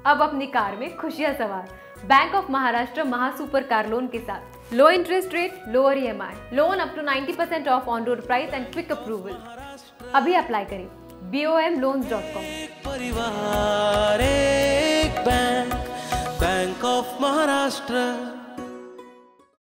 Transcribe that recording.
अब अपनी कार में खुशियां सवार। बैंक ऑफ महाराष्ट्र महासुपर कार लोन के साथ low interest rate, lower EMI, loan up to 90% of on road price and quick approval. अभी अप्लाई करें bomloans.com। परिवार एक बैंक, बैंक ऑफ महाराष्ट्र।